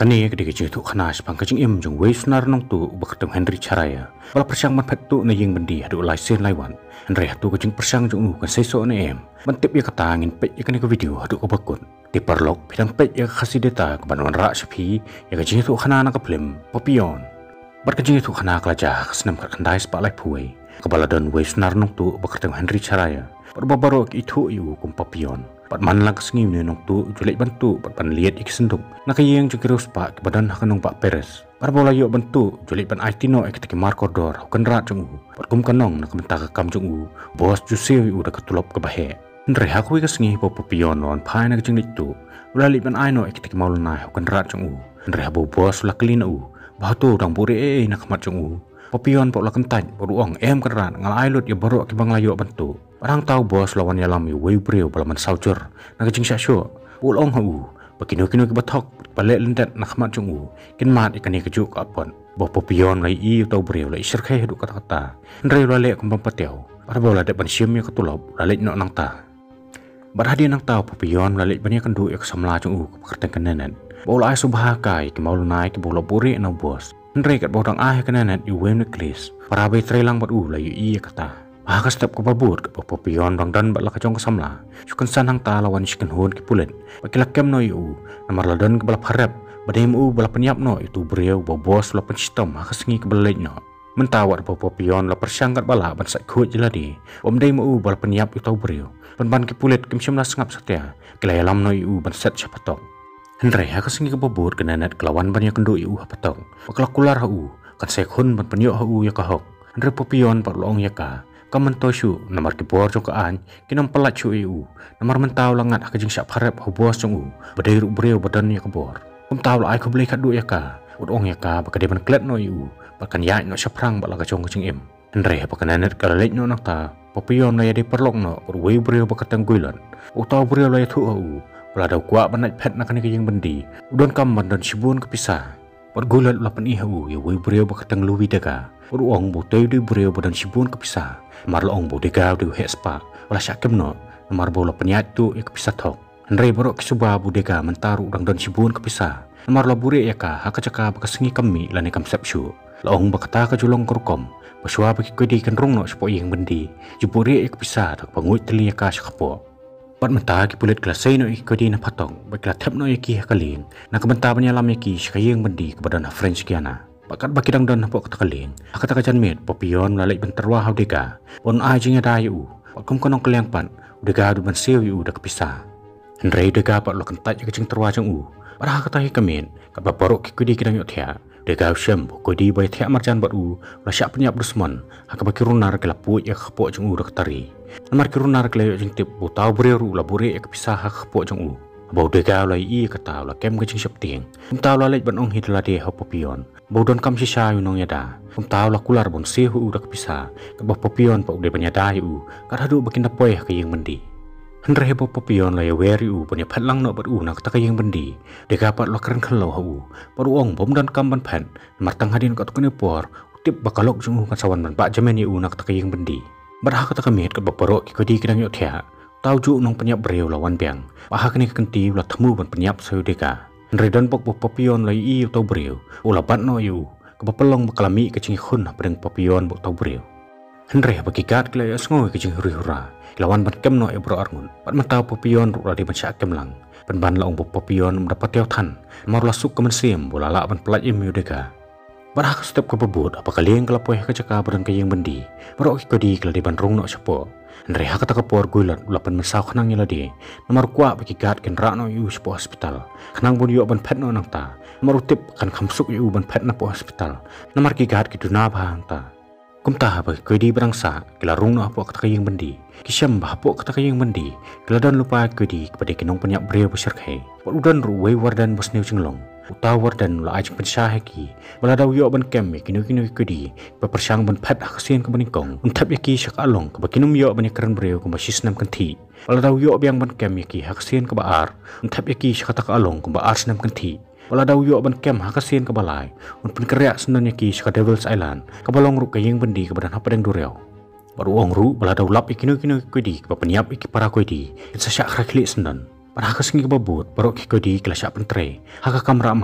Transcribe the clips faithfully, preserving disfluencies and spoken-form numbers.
Pakani ketika jeng tu khanas pang kajing im jeng wei sunar nong tu berketem Henry Charaya. Wala persang man phet tu na yeng bendi hadu lai sen laiwan. Henry hatu kajing persang jeng u kan seiso na em. Mantip ya kata angin pet ya kani ke video hadu ke bakun. Di perlok bidang pet ya kasih data ke banuan rak sepi ya kajing tu khana na ke film Popion. Bar kajing tu khana kelajah kesenam kat kendai sepak lai puai. Kepala don wei sunar nong tu berketem Henry Charaya. Berbabaro itu iu kum Popion. Pat man lang kesengim ni nong tu julik bantu pat pan liat ik senduk nak yang jengkiro spak ke badan hakanong Pak Peres par bola yo bantu julik pan aitino ek teki markodor hukan rat jeng u pat kum kanong nak mentah ke kam jeng u bos jusil u dak ketulop ke bahe ndre hakui kesengi po Popion non pai nak jeng tu ulali pan aino ek teki maulna hukan rat jeng u ndre bo bos la kelina u bahtu dang buri e nak mat jeng u Popion po la kentaj beruang em kerat ngal ailut ya borok ke bang layo bantu. Orang tahu bos lawan yalam yu wei brio balaman saujur nak jing syasyo ulong hu bakino kino ke batok balik lendat nak mat jung u kin mat ikan kejuk apon bo Popion lai i tau brio lai serkai hidup kata-kata ndre lale kumpam pateo pada bola de ban siam ya ketulop lalik no nang ta barhadi nang tahu Popion lalik banyak kendu ya kesamla jung u keperten kenenan bola ai subhakai ke maulu naik ke bola buri no bos ndre kat bodang ai kenenan yu wei neklis para bai trelang bat u lai i kata Maka setiap kebabur ke Popion bang dan bakla kacong kesamla. Sukan sanang ta lawan sikan hun ke pulen. Bakilah kem no yu. Namar ladan ke balap harap. Badem u balap penyap no itu beriau bobos la pensistom maka sengi ke belaj no. Mentawar Popion la persangkat balap ban sak kuat jeladi. Om dem u balap penyap itu beriau. Ban ke pulet kem syamla sengap setia. Kelai alam no yu ban set syapatok. Hendrai ha kesengi ke babur ke nanet kelawan banyak kendu yu hapatok. Bakla kular hu. Kan sekhun ban penyok hu ya kahok. Hendrai Popion parlong ya ka. Kaman tosu namar ke bor jong kaan kinam pelat cu eu namar mentau langat akajing syak parep ho bos jong u badai ru breu badan ya ke bor kum tau la ai ko blei kadu ya ka udong ya ka bakade ban klet no eu bakan ya no saprang bala ka jong kajing em ndre bakananet kalek no nakta Popion la ya de perlok no wei breu bakatang guilan utau breu la ya thu u bala dau kwa banat pet nakani kajing bendi udon kam bandan sibun kepisah Pat gulat lapan ihu ya wei breu bakatang luwi daga uang bo teu di breu badan sibun kepisah mar long bo dega du hespa wala syakem no mar bo la penyat tu ya kepisah tok ndre borok kesuba bo dega mentaru dang dan sibun kepisah mar la bure ya ka hakacaka bakasengi kami lane kam sepsu long bakata ka julong kurkom paswa baki kodi kan rung no sepo yang bendi jupure ya kepisah tak panguit teli ya ka sakapo Pat mentah ki pulit kelasai no ikodi na patong bakla tep no iki hakaling na kabenta banyalam iki sekayeng bendi kepada na French kiana Pakat baki dang dan napok katakaling Akat akajan met Popion lalai benterwa hau dega Pon ajing ada yu Pakum konong keliang pan Udega adu ban sew yu udah kepisah Hendrai udega pat lo kentaj kecing terwa jang u Parah katahi kemen Kat baparok kikudi kidang yuk tia Udega usyam Kodi bay tia marjan bat u Lasyak penyap bersman Haka baki runar ke laput ya kepok jang u udah ketari Namar ki runar ke layok jing tip Bu tau bereru labure ya kepisah haka kepok jang u Bau dega lai i kata la kem kecing syap ting Kum tau la lej ban ong hidla de hau Popion Bau don kam sisa yu nong yada Kum tau la kular bon sehu udah kepisah Kabah Popion pa udah banyada yu Kat hadu bakin dapoy ke yang bendi Hendra hebo Popion la ya weri u Banya pet lang no bat u nak tak yang bendi Dega pat la keren kalau hau Baru ong bom dan kam ban pen Namar tang hadin kat kene por Utip bakalok jung kan sawan ban pak jamen yu nak tak yang bendi Berhak kata kemit kat baparok kikodi kidang yuk tia Tau ju nong penyap breu lawan biang Paha kini kenti ulah temu ban penyap sayu deka Nredan pok Popion lai i tau breu Ula bat no yu Kebapelong bakalami kecing khun Padang Popion bok tau breu Hendre bakikat kila ya sengoy kecing huri-hura Lawan ban kem no ya bro arngun Pat mentau Popion ruk di ban syak kem lang Ban ban laung bok Popion mendapat tiaw tan Mar lasuk ke mensim Bola lak ban pelat im yu deka Barhak setiap kebebut Apa kalian kelapoy kecaka badan kayang bendi Barok kikodi kila di ban rung no syapo Ndre hak kata kapor gulat ulapan mesau kenang nila di Namar kuak bagi gat ken rak no yu sepo hospital Kenang pun yu ban pet no nang ta Namar utip kan kamsuk yu ban pet na po hospital Namar ki gat ki duna bahang ta Kum taha bagi kodi berangsa Kila rung no apo kata kayang bendi Kisyam bah apo kata kayang bendi Kila dan lupa kodi kepada kinong penyak beriau besyarkai Pat udan ruway wardan bosniu cinglong Utawar dan ula ajeng pensyahaki Bala daw yo ban kem kinu-kinu kudi Bepersyang ban pet akasian ke baningkong Untap yaki syak along Keba kinum yo ban yakran bereu Keba sisnam kenti Bala daw yo biang ban kem yaki hakasian ke baar Untap yaki syak atak along Keba ar senam kenti Bala daw yo ban kem hakasian ke balai Unpun keryak senan yaki syak Devil's Island Keba long ruk kayeng bendi kebadan hapadang dureo Baru ong ru bala daw lap ikinu-kinu kudi Keba penyap iki para kudi Itsa syak kraklik senan Parah kesengi kebabut, barok kikodi kelasyak pentre, haka kamera mau.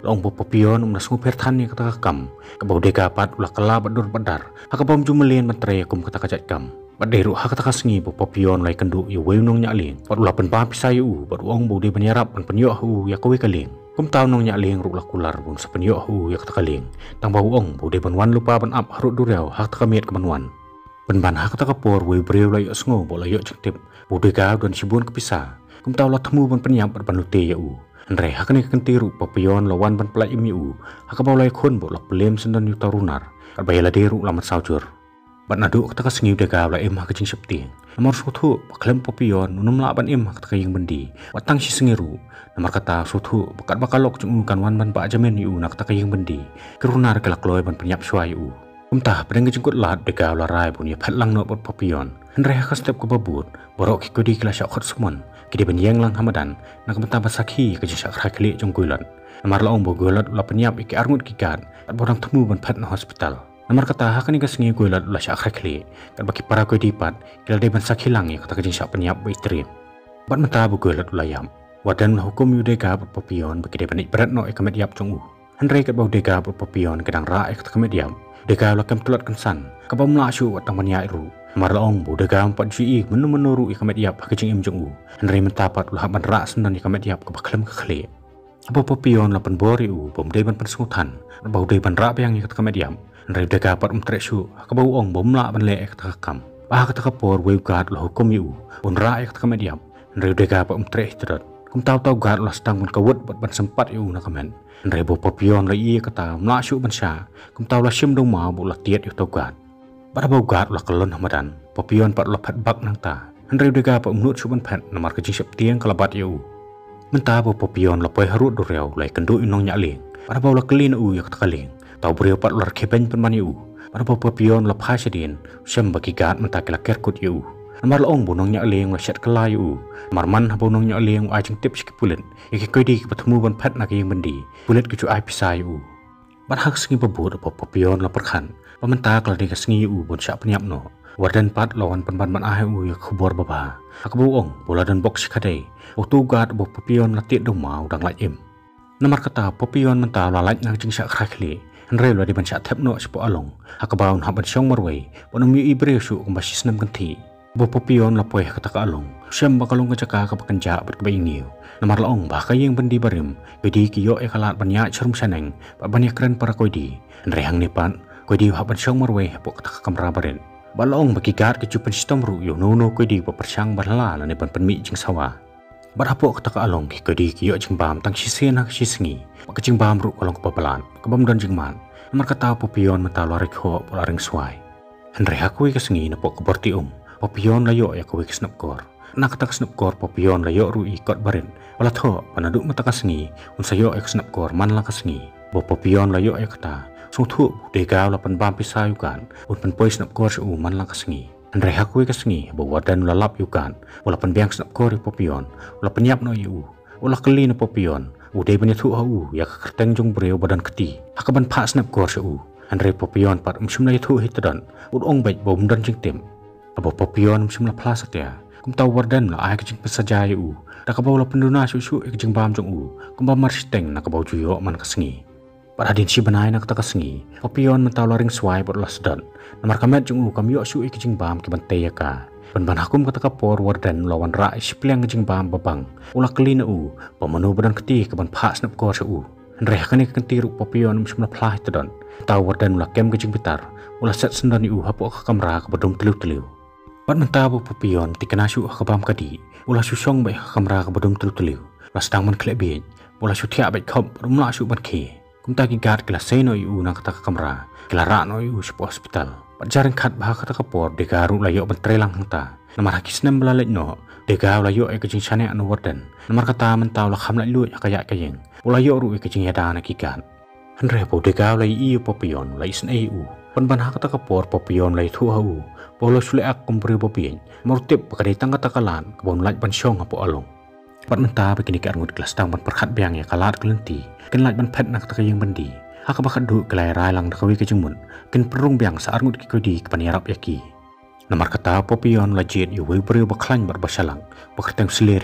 long bo papion um nasu perthan ni kata kam kabau deka pat ulah kala badur badar hakabam jumelian matre kum kata kajat kam baderu hak kata kasngi bo papion lai kendu yu weunong nya ling pat ulah pen pa pisayu bat ong bo de banyarap pen penyo hu ya kowe kaling kum taw nong nya ling ruk la kular bun sa penyo hu ya kata kaling tang bau ong bo de banwan lupa ban ap harut durau hak kata miet kemanwan pen ban hak kata kapor we breu lai sngo bo lai yo cektip bo deka don sibun kepisa kum taw la temu ban penyap ban lute ya u Andre hakani kentiru papion lawan ban pelai imiu hakabau lai khon bo la pelem sendan yu tarunar kabaya la deru lamat saujur ban nadu kata kasngiu dega la em hakajing septi nomor suthu paklem papion nunum la ban em kata kaying bendi watang si sengiru nomor kata suthu bakat bakalok cung kan wan ban ba jamen yu nak kata kaying bendi kerunar kelak loy ban penyap suai yu umtah pedeng jengkut lat dega la rai pun ya phatlang no bot papion Andre hakastep ko babut borok kikodi kila syakot sumon kidi benyang lang hamadan nak benta basakhi ke jasa khakli jong kuilan namar laong bo gulat la penyap iki arngut kikat at borang temu ban phat na hospital namar kata hakani ka sengi gulat la syak khakli kan baki para ko dipat kila de ban sakhi lang kata ka jasa penyap ba itrim bat mata bo gulat la yam wadan la hukum yu deka papion baki de banik berat no ekamet yap jong u Andre kat bau deka papion kedang ra ek kamet yam deka la kam tulat kansan ka bam la syu watang banya ru Mar laong bo dega empat ji menu menuru ikamet yap hakajing im jong u Andre mentapat ulah ban ra sendan ikamet yap ke baklem ke khle apa papion la pen bori u bom de ban pensutan bau de ban ra yang ikat kamet yap Andre dega pat um tresu ka bau ong bom la ban le ek ta kam ba ka ta por we gad la hukum yu un ra ek kamet yap Andre dega pat um tre trat kum taw taw gad la stang ban kawut bat ban sempat yu na kamen Andre bo papion la i kata mla syu ban sha kum taw la sim dong ma bu la tiet yu taw gad Pada bau gad ulah kelon hamadan, papion pat ulah phat bak nang ta. Andre dega pa umnut suban phat namar kejing sep tiang kalabat yau. Menta bau papion la poi harut dureu lai kendu inong nya ling. Pada bau la kelin u yak takaling. Tau breu pat ulah keben penman yau. Pada bau papion la phasidin, sem bagi gad menta kela kerkut yau. Namar laong bunong nya ling la syat kela yau. Namar man bunong nya ling ajeng tip sikipulin. Iki koidi ki patemu ban phat nak yang bendi. Pulit kecu ai pisai yau. Bat hak sengi babut apa papion la perkhan. Pementa kalau dia sengi u bon syak penyap no wardan pat lawan penban ban ahe u ya khubor baba akbu ong bola dan box kadai waktu gad bo papion latit do mau dang laj em namar kata papion menta la laj nang jing syak khakli Andre la di ban syak thep no sipo along akabaun haban syong marwei bon mi ibre su kembasi senam ganti bo papion la poe kata ka along syam bakalong kajaka ka pekenja bat kebaying niu namar laong ba kayeng bendi barim bedi kiyo e kalat banyak cerum saneng ba banyak keren para koidi Andre hang nipan Kau di haban syong marwei hapok kata kamera baren. Balong bagi gad kecupan sistem ru yo nono kau di bepersyang balala lani ban penmi jeng sawa. Bar hapok kata ka along ki kau di kiyo jeng bam tang sisen hak sisengi. Maka jeng bam ru kolong kepabalan. Kebam dan jeng man. Namar kata papion menta larik ho polaring suai. Andre hakui kesengi napok keborti um. Papion layo ya kau kesnap kor. Nak kata kesnap kor papion layo ru ikot baren. Walat ho panaduk mata kesengi. Unsayo ya kesnap kor man lang kesengi. Bo papion layo ya kata. Sung thu dega la pan bam pisa yukan un pan pois nap kor su man lang kasengi Andre hakui kasengi bo wadan la lap yukan wala pan biang snap kor papion wala penyap no yu wala keli no papion u de banya thu hu ya kerteng jong breu badan keti hakaban pha snap kor su Andre papion pat umsum la thu hitadan ud ong bai bom dan jing tem abo papion umsum la plas atia kum taw wardan la ai kajing pesaja yu dakabaw la penduna su su ikjing bam jong u kum ba mar siteng nakabaw juyo man kasengi Pada din si banai nak taka sengi, papion mentau laring suai bot las dan. Namar kamet jung u kam yo su ikijing bam ke bantai ka. Ban ban hakum kata kapor wardan lawan ra isipliang kijing bam babang. Ulah kelina u, pemenu badan keti ke ban pak snap kor su. Andre hakani kenti ru papion musmla plah dan. Tau wardan ulah kem kijing bitar. Ulah set sendan u hapok ke kamera ke bedung teliu-teliu. Ban mentau papion tikana su ke bam kadi. Ulah susong bai ke kamera ke bedung teliu-teliu. Las dang man klek biej. Ulah su tiak bai khop rumla su ban ke. Kum ta gad kila seno yu nang kata kamera kila ra no yu sipo hospital pat jarang khat bah kata kapor de garu layo bentre lang hangta namar hakis nem blalek no de garu layo e kajing chane anu warden namar kata mentau la kham la lu kaya kayeng ulayo ru e kajing yada na kikan Andre po de garu lai i papion lai sen eu pan ban kata kapor papion lai thu hau polo sule ak kumpri papion mortip pakadai tang kata kalan kebon laj ban syong apo along Pat menta begini ke arngut kelas tang ban perkhat biang ya kalat kelenti ken laj ban phet nak takayeng bendi hak bakat du kelai rai lang dakawi ke jengmun ken perung biang sa arngut ki kodi ke paniarap yaki namar kata papion lajit yu we breu baklan bar basalang bakerteng seleria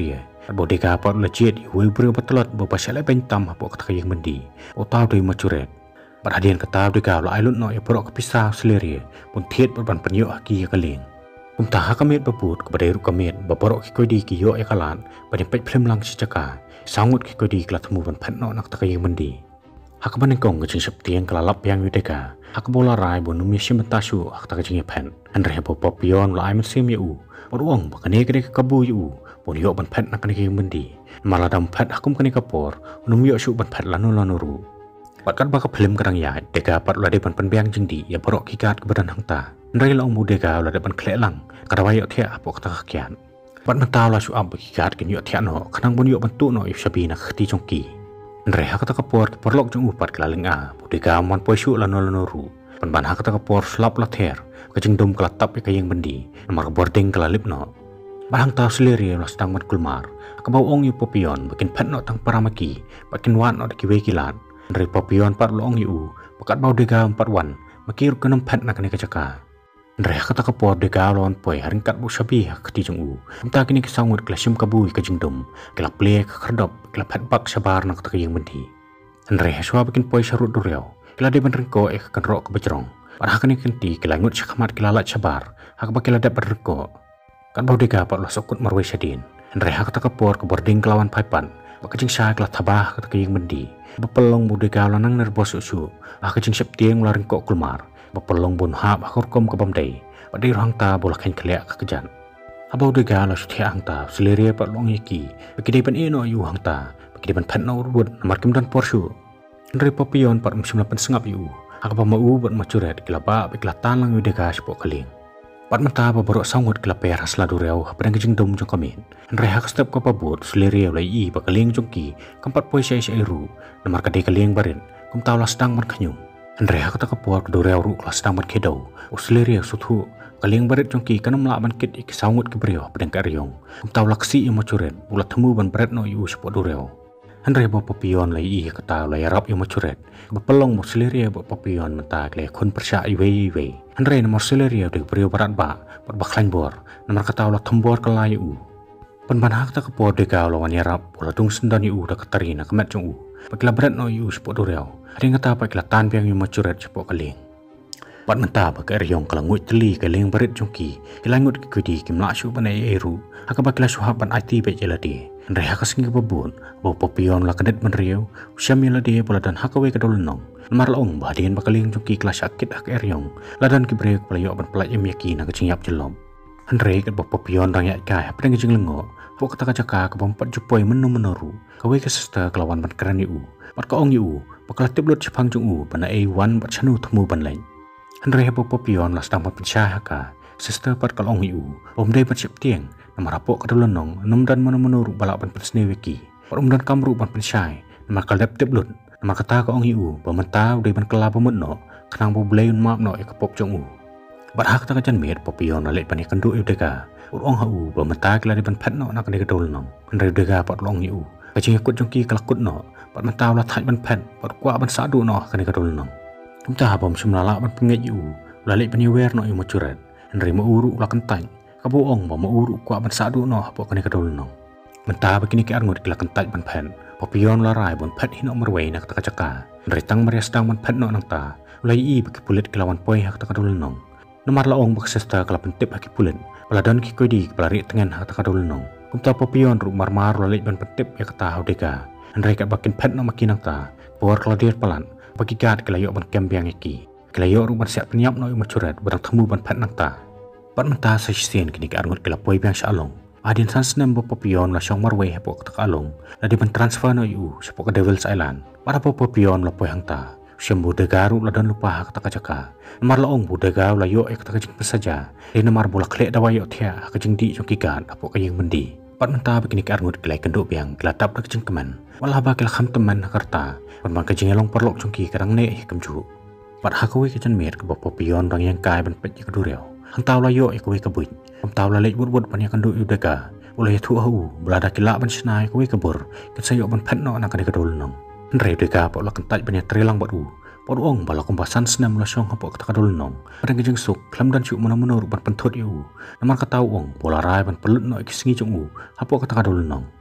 Bodega pot legit hui beri betelot bapak syalai bentam apa kata yang mendi. Otau dari macuret. Perhadian kata bodega la ailut no ya porok kepisah seliri pun tiet berban penyok haki ya keling. Umtah kamit bebut kepada iru kamit baporok kikodi kiyo ya kalan pada pek film lang sejaka sangut kikodi kelat temu ban petno nak tak yang mendi. Hak banengkong kecing septiang kelalap yang bodega. Hak bola rai bon numia simentasu hak tak kecing pen. Andre bo popion la aimet sim ya u. Beruang bakane kene kabu yu. Pun yok ban pet nak kene yang mendi. Malah dam pet akum kene kapor. Num yok syuk ban pet lanu lanuru. Patkat baka film kerang ya. Deka pat lade ban penbiang jengdi. Ya borok kikat ke badan hangta. Nrai la umu deka lade ban klelang. Kadawa yok tia apo kata kakian. Pat mentau la syuk am kikat ken yok tia no. Kanang pun yok bentuk no yuk sabi nak khti jongki. Nrai hak kata kapor keporlok jong upat kelaling a. Deka man poi syuk lanu lanuru. Pan ban hak kata kapor slap la ter. Kecing dom kelatap ya kayang bendi. Nomor boarding kelalip no. Bahang tahu seliri lah sedang menkulmar. Kebau ong yu popion, makin pet no tang paramaki, makin wan no deki wekilan. Dari popion par lo ong yu, pakat bau dega empat wan, makir kenem pet nak kene kecaka. Dari kata kepor dega lawan poi haringkat bu sabi keti jong u. Entah kini kesangut kelasim kabui kecing dom, kelap plek kerdop, kelap pet bak sabar nak tak yang bendi. Dari haswa bikin poi sarut duriau, kelap dia benrengko ek kenrok kebecerong. Padahal kini kenti kelangut syakamat kelalat sabar, hak bakil ada berrengko. Kan bau dega pak lo sokut marwai sadin. Henry hak kata kepor ke boarding kelawan paipan. Pak kecing syah kelah tabah kata kayang bendi. Bepelong bau dega lanang nerbos usu. Pak kecing septiang melaring kok kulmar. Bepelong bun hap hakurkom ke bamdai. Pak di ruang ta bola kain keliak ke kejan. Abau dega lo sutia hangta seliri pak long yaki. Bagi depan ino yu hangta. Bagi depan pet no urut namar kim dan porsu. Henry popion pak musim lapan sengap yu. Hak apa mau buat macuret kelapa biklah tanlang yu dega sepok keling. Pat mata baborok sangut kelaper hasla durau padang kejing dom jong kamin. Henry hak step ke pabut seliri lai i bakaling jongki keempat poi syai syairu namar kade kaling barin kum tau las dang man kanyum. Henry hak tak kapor ke durau ru las dang man kedau usleri suthu kaling barit jongki kanam la ban kit ik sangut ke brio padang karyong kum tau laksi i macuret bulat temu ban baret no yu sepot durau. Henry bo popion lai i kata lai rap i macuret bepelong mo seliri bo popion menta le kun persya i wei wei. Henry nomor seliri de brio barat ba pat baklan bor nomor kata la thembor ke lai u. Pan ban hak ta kapor de ka lawan yarap bola tung sendan u da katarina kemet jong u. Pakla barat no yu sepot durau. Ring kata pakla tan piang yu macuret sepot kaling. Pat menta ba ka ryong kalangut teli kaling barit jongki. Kilangut ki kudi kim la syu ban ai eru. Hak bakla suhab ban I T be jeladi. Henry hak singi babun bo popion la kadet menriau. Syamila de bola dan hakawe ka dolnong. Mar laong bahadian bakaling jongki kelas sakit hak eryong. Ladan ki brek pelayok ban pelaj em yaki na kecing yap jelom. Henry kat bo popion rang yak kai padang kecing lengo. Bo kata kacaka ka bompat jupoi menu menoru. Kawe ka sister kelawan ban keran yu. Pat ka ong yu. Bakal tiblut sepang jong u ban ai wan bat chanu temu ban lain. Henry bo popion la sedang pensyah ka. Sister pat kal ong yu. Om dai bat sip tiang. Namar apok ka dolnong nom dan menu menoru balak ban pensne weki. Pat om dan kamru ban pensyai. Namar kal dep tiblut. Namar kata ka ong yu bamenta udah ban kela pemutno kenang bo bleun map no ekapop jong u. Bat hak ta kan met popion la let pan ikandu yu deka. Ur ong ha u bamenta kela di ban pet no nak de dol nong. Henry deka pat long yu. Kacing ikut jongki kelakut no. Pat menta la thaj ban pet pat kwa ban sadu no kan de dol nong. Tumta bom sumlala ban penget yu. La let pan wer no yu macuret. Henry ma uru la kentang. Kabu ong ba ma uru kwa ban sadu no po kan de dol nong. Menta begini ki arngut kela kentaj ban pen. Popion larai bon pet hino merway nak taka caka. Ritang maria sedang bon pet no nang ta. Ulai i bagi pulit kelawan poi hak taka dulu nong. Nomar laong bagi sesta kala pentip haki pulit. Peladon ki kodi pelari tengen hak taka dulu nong. Kumta popion ru marmar lalit bon pentip ya kata haudeka. Henry kat bakin pet no maki nang ta. Por keladir pelan. Bagi kat kelayok bon kembiang iki. Kelayok ru ban siap penyap no yu macuret berang temu bon pet nang ta. Pat menta sa sien kini ka arngut kela poi biang syalong. Adin sans nem bo popion la syong marway hapo tak along la di ban transfer no yu sepo ke Devil's Island para po popion la poy hangta syembu degaru la dan lupa hak tak jaka mar la ong bu degaru la yo ek tak jing saja di namar bola klek dawa yo thia ka jing di jokikan hapo ka yeng mendi pat menta begini ka arngut kelai kenduk biang kelatap dak jing keman wala ba kel kham teman karta pan ban ka jing elong perlok jongki kadang ne hikemju pat hakawi ka jan mer ke bo popion rang yang kai ban pet ka dureu hang tau la yo ek we ka buin om tau la lek bud-bud pan yang kandu yu deka ulai thu hu belada kila ban snai ko we kabur ket sayo ban pet no nak ka dol nong Henry deka po la kentaj ban trelang bat u pod ong bala kombasan snam la syong hapo ka dol nong padang jeng suk klam dan syuk mena-mena ban penthut yu namar ka tau ong bola rai ban pelut no iksingi jong u hapo ka dol nong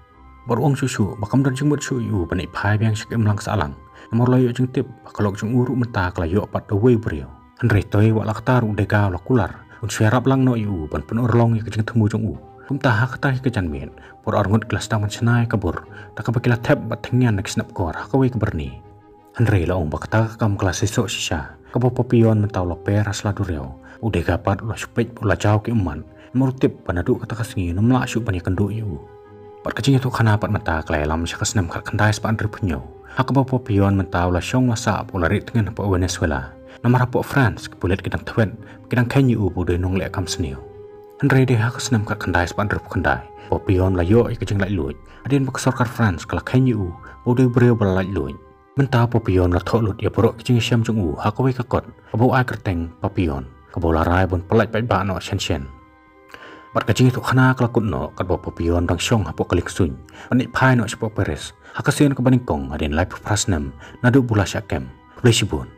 Baruang susu bakam dan jengmut suyu panik pai biang syak emlang salang. Namor layo jeng tip bakalok jeng uru mentah kelayo pat away brio. Andre toy wak laktar udega lakular. Un syarap lang no yu ban penur long ya kejeng temu jeng u. Kum taha kata ke janmin. Por orngut kelas taman senai kabur. Tak bakila tap bat tengian nak snap kor hakawai keberni. Andre laong bakta kam kelas esok sisa. Kabo popion mentau loper asla dureo. Udega pat ulah supet ulah jauh ke eman. Namor tip panadu kata kasengi namla syuk banyak kenduk yu. Pat kecing itu kana pat mata kelai lam syakas nem kat kendai sepan ripunyo. Hakabo popion mentau la syong masa pula rit dengan apa Venezuela. Nama rapok France kebulet kidang twen kidang Kenya u bude nong lek kam seniu. Andre deh hakas nem kat kendai sepan rip kendai. Popion la yo ikejeng lai luj. Adin bakasor kat France kala Kenya u bude brio balai luj. Mentau popion la thok lut ya borok kecing syam jung u hakawai kakot. Kabo ai kerteng popion. Kabo larai bon pelaj bai ba no shen shen. Bat kacing itu khana kelakut no kat bawa popion bang syong hapok kalik suny. Panik pai no sepok peres. Hakasian ke baningkong adin lai pras nem nadu bula syakem. Boleh sibun.